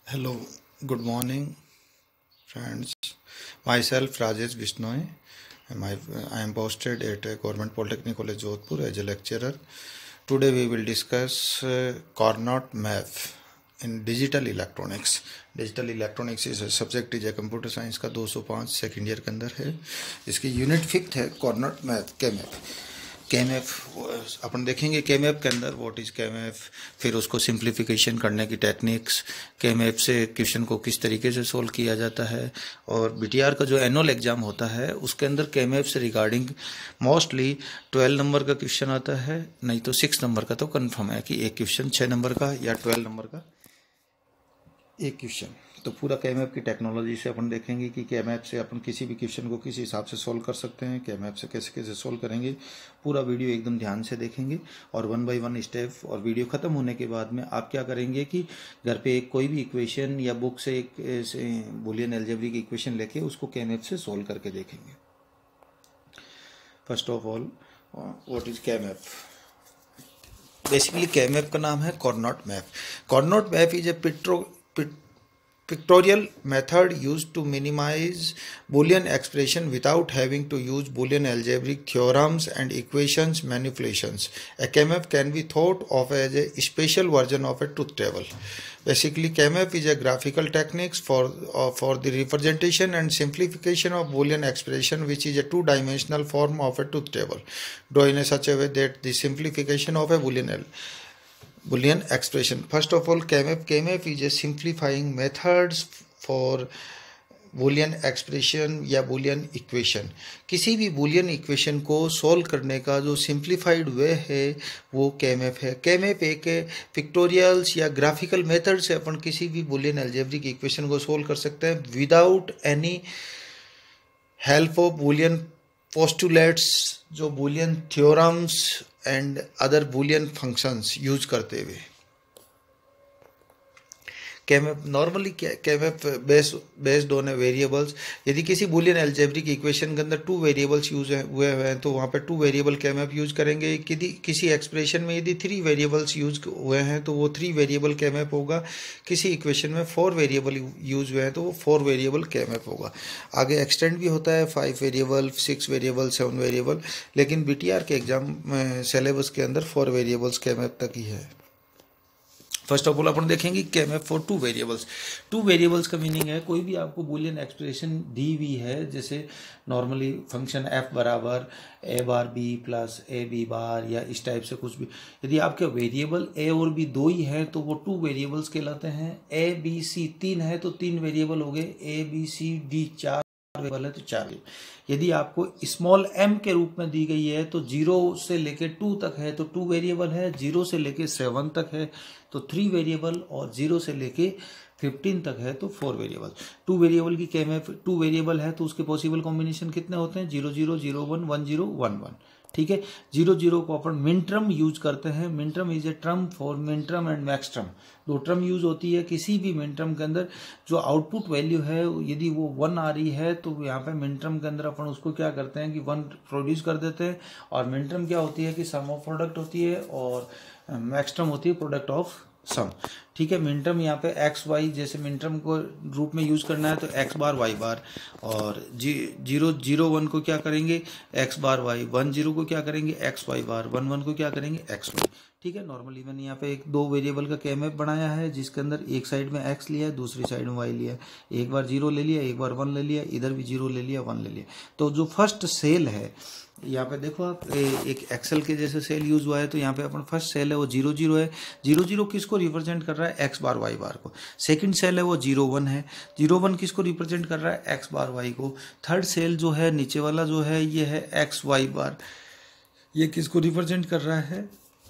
Hello, good morning, friends. Myself Rajesh Bishnoi. I am posted at Government Polytechnic College Jodhpur as a lecturer. Today we will discuss Carnot map in digital electronics. Digital electronics is a subject is a computer science का 205 second year के अंदर है. इसकी unit 5th है Carnot map के map. KMF अपन देखेंगे KMF के अंदर व्हाट इज KMF, फिर उसको सिंप्लीफिकेशन करने की टेक्निक्स, KMF से क्वेश्चन को किस तरीके से सोल्व किया जाता है, और BTR का जो एनुअल एग्जाम होता है उसके अंदर KMF से रिगार्डिंग मोस्टली 12 नंबर का क्वेश्चन आता है, नहीं तो 6 नंबर का तो कंफर्म है कि एक क्वेश्चन 6 नंबर का या 12 नंबर का एक क्वेश्चन. तो पूरा KMF की टेक्नोलॉजी से अपन देखेंगे कि KMF से अपन किसी भी क्वेश्चन को किस हिसाब से सोल्व कर सकते हैं, KMF से कैसे कैसे सोल्व करेंगे. पूरा वीडियो एकदम ध्यान से देखेंगे और 1 बाय 1 स्टेप. और वीडियो ख़त्म होने के बाद में आप क्या करेंगे कि घर पे एक कोई भी इक्वेशन या बुक से एक बूलियन अलजेब्रिक इक्वेशन लेके उसको KMF से सोल्व करके देखेंगे. First of all what is KMF. Basically KMF का नाम है Carnot map. Carnot map is a pictorial method used to minimize Boolean expression without having to use Boolean algebraic theorems and equations manipulations. A KMF can be thought of as a special version of a truth table. Basically, KMF is a graphical techniques for the representation and simplification of Boolean expression, which is a two-dimensional form of a truth table, drawn in such a way that the simplification of a Boolean expression. First of all, KMF is a simplifying methods for Boolean expression या Boolean equation. किसी भी Boolean equation को solve करने का जो simplified way है वो KMF है. KMF एक pictorials या graphical method से अपन किसी भी Boolean algebraic equation को solve कर सकते हैं without any help of Boolean postulates, जो Boolean theorems and other Boolean functions use करते हुए. KMF normally KMF based on variables. यदि किसी बूलियन अलजेब्रिक इक्वेशन के अंदर 2 वेरिएबल्स यूज हुए हैं तो वहाँ पे 2 वेरिएबल KMF यूज करेंगे. किसी एक्सप्रेशन में यदि 3 वेरिएबल्स यूज हुए हैं तो वो 3 वेरिएबल KMF होगा. किसी इक्वेशन में 4 वेरिएबल यूज हुए हैं तो वो 4 वेरिएबल KMF होगा. आगे एक्सटेंड भी होता है 5 वेरिएबल, 6 वेरिएबल, 7 वेरिएबल, लेकिन BTR के एग्जाम सिलेबस के अंदर 4 वेरिएबल्स KMF तक ही है. फर्स्ट ऑफ ऑल अपन देखेंगे KMF फॉर 2 वेरिएबल्स. 2 वेरिएबल्स का मीनिंग है कोई भी आपको बूलियन एक्सप्रेशन दी हुई है, जैसे नॉर्मली फंक्शन f बराबर a bar b plus a b bar या इस टाइप से कुछ भी. यदि आपके वेरिएबल a और b 2 ही हैं तो वो 2 वेरिएबल्स कहलाते हैं. a b c 3 है तो 3 वेरिएबल हो गए. a b c d 4 variable है तो 4. यदि आपको स्मॉल m के रूप में दी गई है तो 0 से लेके 2 तक है तो 2 वेरिएबल है. 0 से लेके 7 तक है तो 3 वेरिएबल, और 0 से लेके 15 तक है तो 4 वेरिएबल. 2 वेरिएबल की KMF 2 वेरिएबल है तो उसके पॉसिबल कॉम्बिनेशन कितने होते हैं? 0 0 0 1 1 0 1 1. ठीक है. 0 0 को अपन मिन टर्म यूज करते हैं. Min term is a term for min term and max term. 2 term use होती है किसी भी मिन टर्म के अंदर. जो आउटपुट वैल्यू है यदि वो 1 आ रही है तो यहाँ पे मिन टर्म के अंदर अपन उसको क्या करते हैं कि 1 प्रोड्यूस कर देते हैं. और मिन टर्म क्या होती है कि सम ऑफ प्रोडक्ट होती है, और मैक्स टर्म होती है प्रोडक्ट ऑफ सम. ठीक है. मिन टर्म यहाँ पे एक्स वाई, जैसे मिन टर्म को रूप में यूज करना है तो एक्स बार वाई बार, और 0 0 1 को क्या करेंगे एक्स बार वाई, 1 0 को क्या करेंगे एक्स वाई बार, 1 1 को क्या करेंगे एक्स वाई. ठीक है. नॉर्मली मैंने यहाँ पे एक 2 वेरिएबल का KMF बनाया है जिसके अंदर एक साइड में x लिया है, दूसरी साइड में y लिया है. एक बार 0 ले लिया, एक बार 1 ले लिया, इधर भी 0 ले लिया, 1 ले लिया. तो जो फर्स्ट सेल है यहाँ पे देखो आप, एक एक्सेल के जैसे सेल यूज हुआ है तो यहाँ पे अपन फर्स्ट सेल है वो 0 0 है. 0 0 किसको रिप्रेजेंट कर रहा है? x बार y बार को. सेकंड सेल है वो 0 1 है. 0 1 किसको रिप्रेजेंट कर रहा है? x बार y को. थर्ड सेल जो है नीचे वाला जो है ये है x y बार. ये किसको रिप्रेजेंट कर रहा है?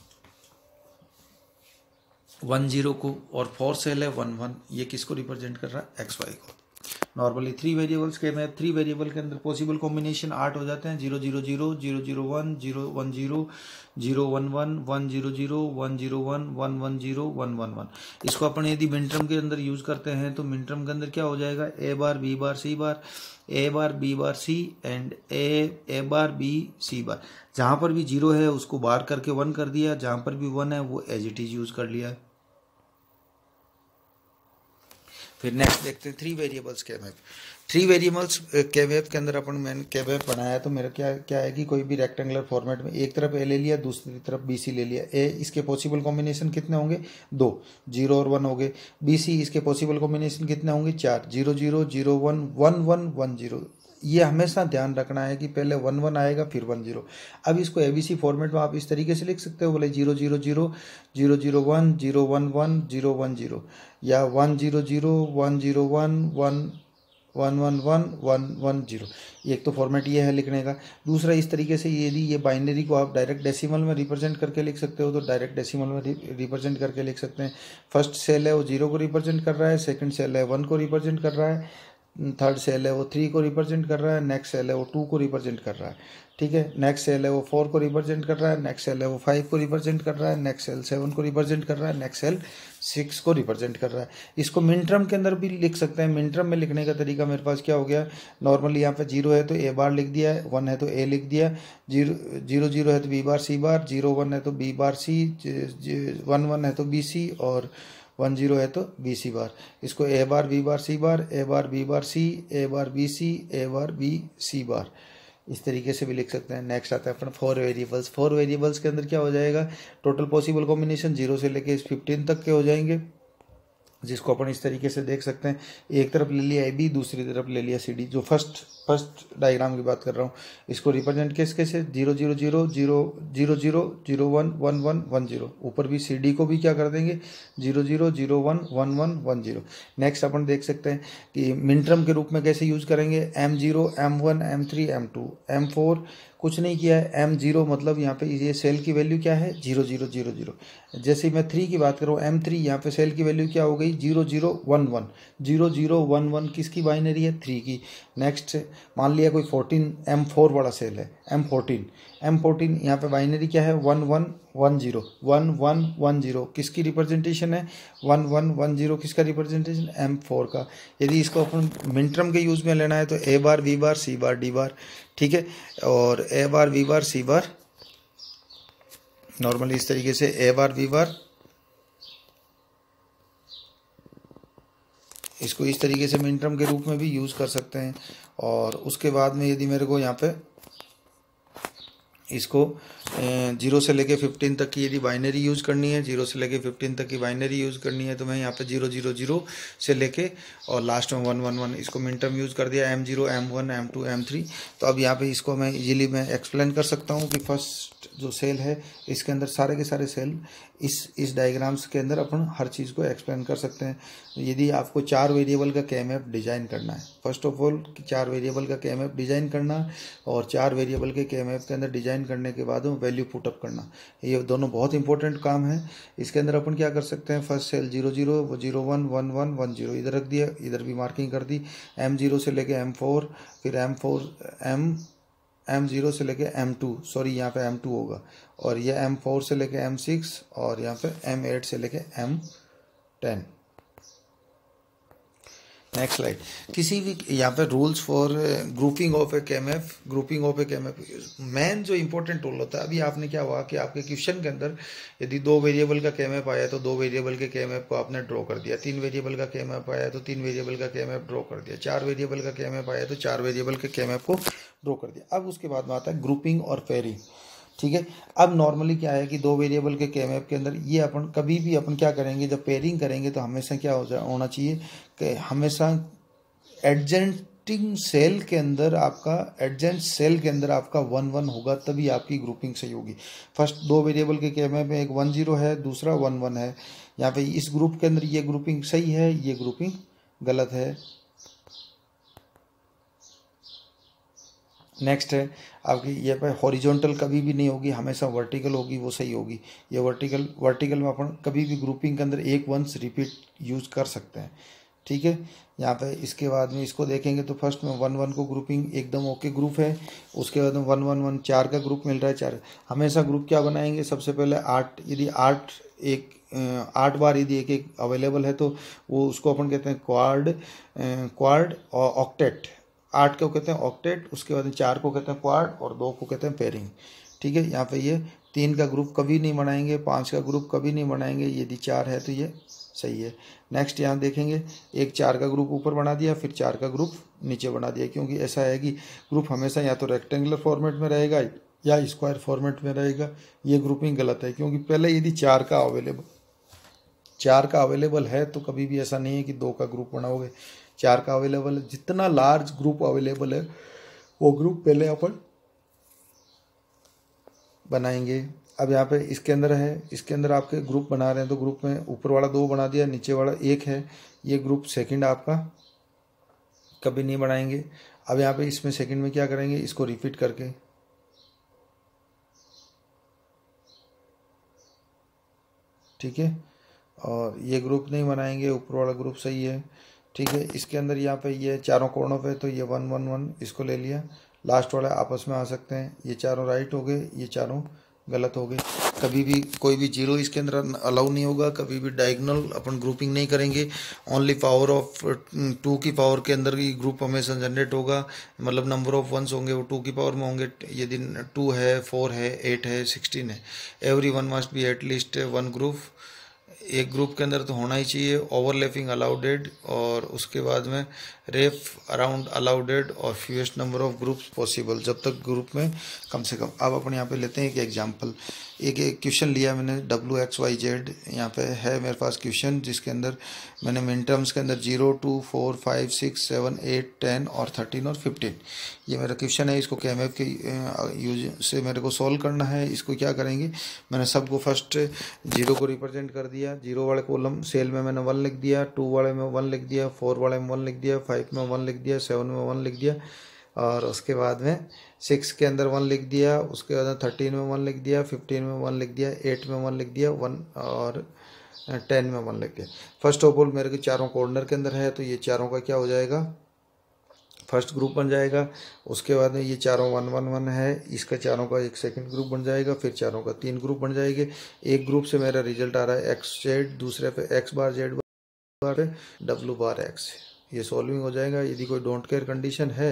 1 0 को. और फोर्थ सेल है 1 1, ये किसको रिप्रेजेंट कर रहा है? x y को. नॉर्मली 3 वेरिएबल्स के में 3 वेरिएबल के अंदर पॉसिबल कॉम्बिनेशन 8 हो जाते हैं. 0 0 0 0 0 1 0 1 0 0 1 1 1 0 0 1 0 1 1 1 0 1 1 1. इसको अपन यदि मिन टर्म के अंदर यूज करते हैं तो मिन टर्म के अंदर क्या हो जाएगा? a bar b bar c bar, a bar b bar c and a bar b c bar. जहां पर भी 0 है उसको बार करके 1 कर दिया, जहां पर भी 1 है वो एज इट इज यूज कर लिया. फिर नेक्स्ट देखते हैं थ्री वेरिएबल्स के मैप। थ्री वेरिएबल्स के मैप के अंदर अपन मैंने के मैप बनाया तो मेरा क्या क्या है कि कोई भी रेक्टेंगुलर फॉर्मेट में एक तरफ ए ले लिया, दूसरी तरफ बी सी ले लिया। ए इसके पॉसिबल कॉम्बिनेशन कितने होंगे? 2, 0 और 1 हो गए। बी सी इसके पॉसिबल कॉम्बिनेशन कितने होंगे? 4, 0 0 0 1 1 1 1 0। ये हमेशा ध्यान रखना है कि पहले 1 1 आएगा फिर 1 0। अब इसको एबीसी फॉर्मेट में आप इस तरीके से लिख सकते हो, बोले 0 0 0 0 0 1 0 1 1 0 1 0, या 1 0 0 1 0 1 1 1 1 1 1 1 0। एक तो फॉर्मेट ये है लिखने का। दूसरा, इस तरीके से यदि ये बाइनरी को आप डायरेक्ट डेसिमल में रिप्रेजेंट करके लिख सकते हो तो डायरेक्ट डेसिमल में रिप्रेजेंट करके लिख सकते हैं। फर्स्ट सेल है वो 0 को रिप्रेजेंट कर रहा है, सेकंड सेल है 1 को रिप्रेजेंट कर रहा है, थर्ड सेल है वो 3 को रिप्रेजेंट कर रहा है, नेक्स्ट सेल है वो 2 को रिप्रेजेंट कर रहा है। ठीक है, नेक्स्ट सेल है वो 4 को रिप्रेजेंट कर रहा है, नेक्स्ट सेल है वो 5 को रिप्रेजेंट कर रहा है, नेक्स्ट सेल 7 को रिप्रेजेंट कर रहा है, नेक्स्ट सेल 6 को रिप्रेजेंट कर रहा है। इसको मिनटर्म के अंदर भी लिख सकते हैं। मिनटर्म में लिखने का तरीका मेरे पास क्या हो गया, नॉर्मली यहाँ पे 0 है तो ए बार लिख दिया है, 1 है तो ए लिख दिया, 0 0 है तो बी बार सी बार, 0 1 है तो बी बार सी, 1 1 है तो बी सी, और 1 0 है तो बी सी बार। इसको A bar B bar C bar, A bar B bar C, A bar B C, A bar B C bar, इस तरीके से भी लिख सकते हैं। नेक्स्ट आता है अपना 4 वेरिएबल्स। 4 वेरिएबल्स के अंदर क्या हो जाएगा, टोटल पॉसिबल कॉम्बिनेशन 0 से लेके 15 तक के हो जाएंगे, जिसको अपन इस तरीके से देख सकते हैं। एक तरफ ले लिया ए बी, दूसरी तरफ ले लिया सी डी। जो फर्स्ट डायग्राम की बात कर रहा हूँ, इसको रिप्रेजेंट किसके से, 0 0 0 0 0 0 0 1 1 1 1 0। ऊपर भी सी डी को भी क्या कर देंगे, 0 0 0 1 1 1 1 0। नेक्स्ट अपन देख सकते हैं कि मिनटर्म के रूप में कैसे यूज करेंगे, M0 M1 M3 M2 M4 कुछ नहीं किया है। M0 मतलब यहाँ पे ये सेल की वैल्यू क्या है, 0 0 0 0। जैसे मैं 3 की बात करूँ, M3 यहाँ पे सेल की वैल्यू क्या हो गई, 0 0 1 1। 0 0 1 1 किसकी बाइनरी है, 3 की। नेक्स्ट मान लिया कोई 14 M4 वाला सेल है, M14 यहाँ पे बाइनरी क्या है, 1 1 1 0 1 1 1 0। किसकी रिप्रेजेंटेशन है, 1 1 1 0। किसका रिप्रेजेंटेशन, M4 का। यदि इसको अपन मिनटर्म के यूज में लेना है तो ए बार बी बार सी बार डी बार, ठीक है, और ए बार बी बार सी बार, नॉर्मली इस तरीके से ए बार बी बार, इसको इस तरीके से मिनटर्म के रूप में भी यूज कर सकते हैं। और उसके बाद में यदि मेरे को यहाँ पे इसको 0 से लेके 15 तक की यदि बाइनरी यूज़ करनी है, 0 से लेके 15 तक की बाइनरी यूज़ करनी है, तो मैं यहाँ पे 0 0 0 से लेके और लास्ट में 1 1 1 इसको मिन टर्म यूज़ कर दिया, M0 M1 M2 M3। तो अब यहाँ पे इसको मैं इजीली मैं एक्सप्लेन कर सकता हूँ कि फर्स्ट जो सेल है इसके अंदर सारे के सारे सेल इस डायग्राम्स के अंदर अपन हर चीज़ को एक्सप्लेन कर सकते हैं। यदि आपको 4 वेरिएबल का KMF डिज़ाइन करना है, फर्स्ट ऑफ ऑल 4 वेरिएबल का KMF डिज़ाइन करना, और 4 वेरिएबल के KMF के अंदर डिज़ाइन करने के बाद वैल्यू पुटअप करना, ये दोनों बहुत इंपॉर्टेंट काम है। इसके अंदर अपन क्या कर सकते हैं, फर्स्ट सेल 0 0 0 1 1 1 1 0 इधर रख दिया, इधर भी मार्किंग कर दी। M0 से लेके M4, फिर M0 से लेके M2, सॉरी यहाँ पे M2 होगा, और ये M4 से लेके M6, और यहाँ पे M8 से लेके M10। Next slide. किसी भी यहाँ पे rules for grouping of a KMF, main जो इंपॉर्टेंट रूल होता है, अभी आपने क्या हुआ कि आपके क्वेश्चन के अंदर यदि 2 वेरिएबल का KMF आया तो 2 वेरिएबल के KMF को आपने ड्रॉ कर दिया, 3 वेरिएबल का KMF आया तो 3 वेरिएबल का KMF ड्रॉ कर दिया, 4 वेरिएबल का KMF आया तो 4 वेरिएबल के KMF को ड्रॉ कर दिया। अब उसके बाद में आता है ग्रुपिंग और पेयरिंग, ठीक है। अब नॉर्मली क्या है कि 2 वेरिएबल के KMF के अंदर ये अपन कभी भी अपन क्या करेंगे, जब पेयरिंग करेंगे तो हमेशा क्या होना चाहिए कि हमेशा एडजेंटिंग सेल के अंदर आपका 1 1 होगा, तभी आपकी ग्रुपिंग सही होगी। फर्स्ट 2 वेरिएबल के KMF में एक 1 0 है, दूसरा 1 1 है। यहाँ पे इस ग्रुप के अंदर ये ग्रुपिंग सही है, ये ग्रुपिंग गलत है। नेक्स्ट है आपकी ये पे हॉरिजॉन्टल कभी भी नहीं होगी, हमेशा वर्टिकल होगी, वो सही होगी। ये वर्टिकल में अपन कभी भी ग्रुपिंग के अंदर एक वंस रिपीट यूज कर सकते हैं, ठीक है। यहाँ पे इसके बाद में इसको देखेंगे तो फर्स्ट में 1 1 को ग्रुपिंग एकदम ओके ग्रुप है। उसके बाद में 1 1 1 4 का ग्रुप मिल रहा है, 4 हमेशा ग्रुप क्या बनाएंगे, सबसे पहले 8, यदि 8 बार यदि एक अवेलेबल है तो वो उसको अपन कहते हैं क्वाड और ऑक्टेट। 8 को कहते हैं ऑक्टेट, उसके बाद 4 को कहते हैं क्वाड, और 2 को कहते हैं पेयरिंग, ठीक है। यहाँ पे ये 3 का ग्रुप कभी नहीं बनाएंगे, 5 का ग्रुप कभी नहीं बनाएंगे, यदि 4 है तो ये सही है। नेक्स्ट यहाँ देखेंगे, एक 4 का ग्रुप ऊपर बना दिया, फिर 4 का ग्रुप नीचे बना दिया, क्योंकि ऐसा है कि ग्रुप हमेशा या तो रेक्टेंगुलर फॉर्मेट में रहेगा या स्क्वायर फॉर्मेट में रहेगा। ये ग्रुपिंग गलत है, क्योंकि पहले यदि 4 का अवेलेबल है तो कभी भी ऐसा नहीं है कि 2 का ग्रुप बनाओगे। 4 का अवेलेबल है, जितना लार्ज ग्रुप अवेलेबल है वो ग्रुप पहले अपन बनाएंगे। अब यहाँ पे इसके अंदर है, इसके अंदर आपके ग्रुप बना रहे हैं तो ग्रुप में ऊपर वाला 2 बना दिया, नीचे वाला 1 है, ये ग्रुप सेकंड आपका कभी नहीं बनाएंगे। अब यहाँ पे इसमें सेकंड में क्या करेंगे, इसको रिपीट करके, ठीक है, और ये ग्रुप नहीं बनाएंगे, ऊपर वाला ग्रुप सही है, ठीक है। इसके अंदर यहाँ पे ये चारों कोणों पे तो ये 1 1 1 इसको ले लिया, लास्ट वाले आपस में आ सकते हैं, ये चारों राइट हो गए, ये चारों गलत हो गए। कभी भी कोई भी जीरो इसके अंदर अलाउ नहीं होगा, कभी भी डायगोनल अपन ग्रुपिंग नहीं करेंगे। ओनली पावर ऑफ 2 की पावर के अंदर ही ग्रुप हमेशा जनरेट होगा, मतलब नंबर ऑफ वंस होंगे वो 2 की पावर में होंगे। यदि 2 है, 4 है, 8 है, 16 है, every one must be at least 1 group. एक ग्रुप के अंदर तो होना ही चाहिए ओवरलैपिंग अलाउडेड, और उसके बाद में रेफ अराउंड अलाउडेड, और fewest number of groups possible, जब तक ग्रुप में कम से कम। अब अपन यहाँ पे लेते हैं एक एग्जांपल, एक क्वेश्चन लिया मैंने WXYZ, यहाँ पे है मेरे पास क्वेश्चन, जिसके अंदर मैंने मिन टर्म्स के अंदर 0 2 4 5 6 7 8 10 और 13 और 15 ये मेरा क्वेश्चन है। इसको KMF के यूज से मेरे को सॉल्व करना है। इसको क्या करेंगे, मैंने सबको फर्स्ट 0 को रिप्रेजेंट कर दिया, 0 वाले कॉलम सेल में मैंने 1 लिख दिया, 2 वाले में 1 लिख दिया, 4 वाले में 1 लिख दिया, 5 में 1 लिख दिया, 7 में 1 लिख दिया, और उसके बाद में 6 के अंदर 1 लिख दिया, उसके बाद 13 में 1 लिख दिया, 15 में 1 लिख दिया, 8 में 1 लिख दिया, 1 और 10 में 1 लिख दिया। फर्स्ट ऑफ ऑल मेरे को चारों कॉर्नर के अंदर है, तो ये चारों का क्या हो जाएगा, फर्स्ट ग्रुप बन जाएगा। उसके बाद में ये चारों 1 1 1 है, इसका चारों का एक सेकंड ग्रुप बन जाएगा, फिर चारों का 3 ग्रुप बन जाएंगे। एक ग्रुप से मेरा रिजल्ट आ रहा है XZ, दूसरे पे X बार Z बार है, W बार X, ये सॉल्विंग हो जाएगा। यदि कोई डोंट केयर कंडीशन है,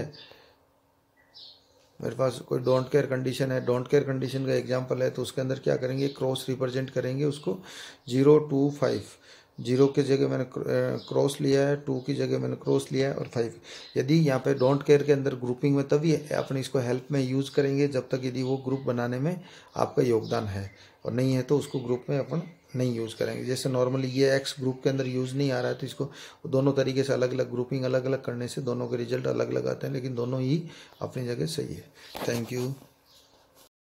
मेरे पास कोई डोंट केयर कंडीशन है, डोंट केयर कंडीशन का एग्जांपल है, तो उसके अंदर क्या करेंगे, क्रॉस रिप्रेजेंट करेंगे उसको। 0 2 5, 0 की जगह मैंने क्रॉस लिया है, 2 की जगह मैंने क्रॉस लिया है, और 5। यदि यहाँ पे डोंट केयर के अंदर ग्रुपिंग में तभी अपन इसको हेल्प में यूज़ करेंगे जब तक यदि वो ग्रुप बनाने में आपका योगदान है, और नहीं है तो उसको ग्रुप में अपन नहीं यूज़ करेंगे। जैसे नॉर्मली ये X ग्रुप के अंदर यूज़ नहीं आ रहा है, तो इसको दोनों तरीके से अलग अलग ग्रुपिंग अलग अलग करने से दोनों के रिजल्ट अलग अलग आते हैं, लेकिन दोनों ही अपनी जगह सही है। Thank you.